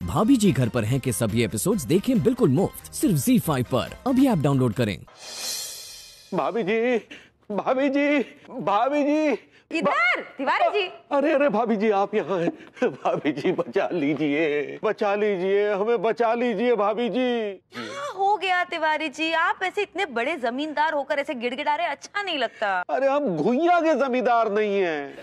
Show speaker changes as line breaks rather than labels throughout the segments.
भाभी जी घर पर हैं के सभी एपिसोड्स देखें बिल्कुल मुफ्त सिर्फ ZEE5 पर। अभी ऐप डाउनलोड करें।
भाभी जी, भाभी जी, भाभी जी,
किधर? तिवारी जी।
अरे अरे भाभी जी आप यहाँ हैं। भाभी जी बचा लीजिए, बचा लीजिए, हमें बचा लीजिए भाभी जी।
क्या हो गया तिवारी जी? आप ऐसे इतने बड़े जमींदार होकर ऐसे गिड़गिड़ा रहे, अच्छा नहीं लगता।
अरे हम घुइया के जमींदार नहीं हैं।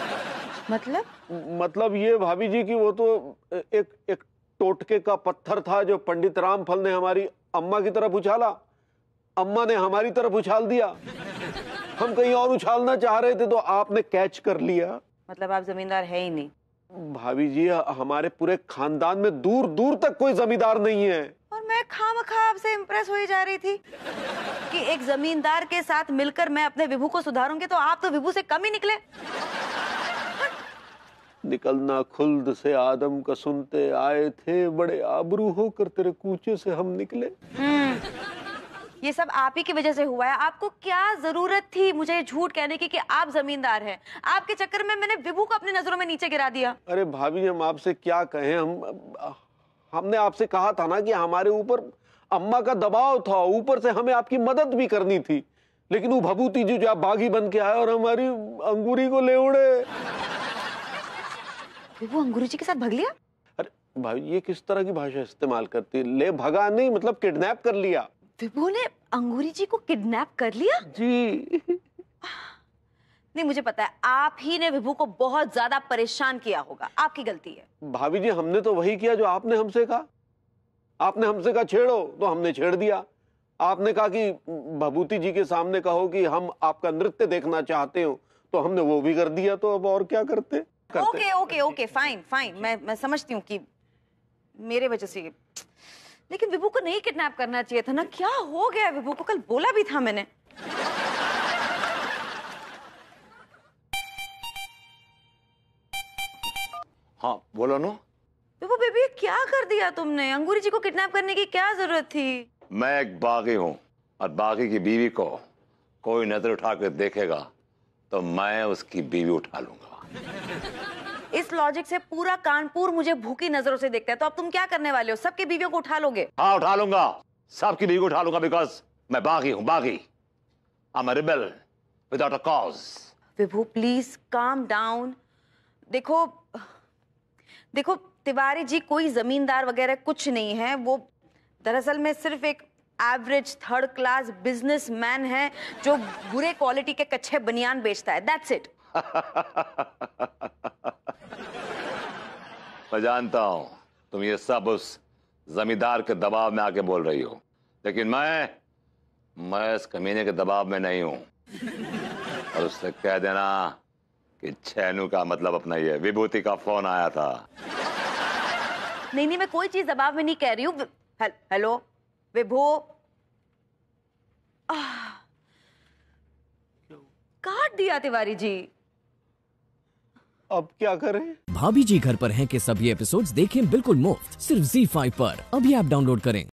मतलब ये भाभी जी की वो तो एक टोटके का पत्थर था जो पंडित रामफल ने हमारी अम्मा की तरफ उछाला, अम्मा ने हमारी तरफ उछाल दिया। हम कहीं और उछालना चाह रहे थे तो आपने कैच कर लिया।
मतलब आप जमींदार है ही नहीं?
भाभी जी हमारे पूरे खानदान में दूर दूर तक कोई जमींदार नहीं है।
और मैं खामखा आपसे इम्प्रेस हो ही जा रही थी कि एक जमींदार के साथ मिलकर मैं अपने विभू को सुधारूंगी, तो आप तो विभू से कम ही निकले।
निकलना खुल्द से आदम का सुनते आए थे, बड़े आबरू होकर तेरे कूचे से हम निकले।
ये सब आप ही की वजह से हुआ है। आपको क्या जरूरत थी मुझे झूठ कहने की कि आप जमींदार हैं? आपके चक्कर में मैंने विभू को अपनी नजरों में नीचे गिरा दिया।
अरे भाभी हम आपसे क्या कहें, हमने आपसे कहा था ना कि हमारे ऊपर अम्मा का दबाव था, ऊपर से हमें आपकी मदद भी करनी थी, लेकिन वो भभूति जी जो आप बागी बन के आए और हमारी अंगूरी को ले उड़े।
विभू अंगूरी जी के साथ भग लिया?
अरे भाई ये किस तरह की भाषा इस्तेमाल करती है? ले भगा नहीं, मतलब किडनैप कर लिया।
विभू ने अंगूरी जी को किडनैप कर लिया?
जी
नहीं, मुझे पता है आप ही ने विभू को बहुत ज्यादा परेशान किया होगा, आपकी गलती है।
भाभी जी हमने तो वही किया जो आपने हमसे कहा। आपने हमसे कहा छेड़ो तो हमने छेड़ दिया। आपने कहा कि भभूति जी के सामने कहो कि हम आपका नृत्य देखना चाहते हो, तो हमने वो भी कर दिया। तो अब और क्या करते?
Okay okay okay fine fine, मैं समझती हूँ कि मेरे वजह से, लेकिन विभू को नहीं किडनैप करना चाहिए था ना। क्या हो गया विभू को? कल बोला भी था मैंने।
हाँ बोलो नो।
विभू बेबी क्या कर दिया तुमने? अंगूरी जी को किडनैप करने की क्या जरूरत थी?
मैं एक बागी हूँ और बागी की बीवी को कोई नजर उठा कर देखेगा तो मैं उसकी बीवी उठा लूंगा।
इस लॉजिक से पूरा कानपुर मुझे भूखी नजरों से देखता है, तो अब तुम क्या करने वाले हो? सबकी बीवियों को उठा लोगे?
हाँ उठा लूंगा, सबकी बीवी को उठा लूंगा, बिकॉज मैं बागी हूँ, बागी। I'm a rebel without a cause.
Vibhu please calm down. देखो देखो तिवारी जी कोई जमींदार वगैरह कुछ नहीं है। वो दरअसल में सिर्फ एक एवरेज थर्ड क्लास बिजनेसमैन है जो बुरे क्वालिटी के कच्चे बनियान बेचता है। That's it.
मैं जानता हूं तुम ये सब उस जमींदार के दबाव में आके बोल रही हो, लेकिन मैं इस कमीने के दबाव में नहीं हूं। और उससे कह देना कि छेनू का मतलब अपना ही है। विभूति का फोन आया था।
नहीं मैं कोई चीज दबाव में नहीं कह रही हूँ। हेलो विभू। काट दिया तिवारी जी।
अब क्या करें?
भाभी जी घर पर हैं के सभी एपिसोड्स देखें बिल्कुल मुफ्त सिर्फ ZEE5 पर। अभी ऐप डाउनलोड करें।